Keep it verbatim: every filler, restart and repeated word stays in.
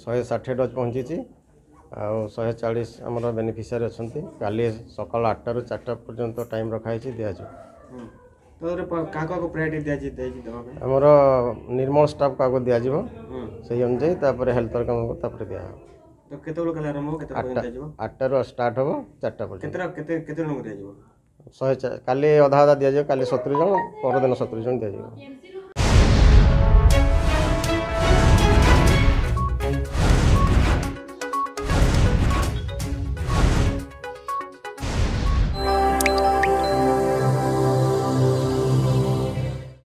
शहे षाठी डोज पहुँची आउ शहे चालीस आमर बेनिफिशियरी अच्छा काली सकाल आठटा रु चार्टा पर्यंत टाइम रखाई दिजाव आमर निर्मल स्टाफ क्या दिज्व से अनुजाई हेल्थ वर्कर दिया आठटा रु स्टार्ट हम चार्टा पर्यटन शहे काली अधा अधा दिज्व काली सतुरी जन परदिन सतुरी जन दिज्व।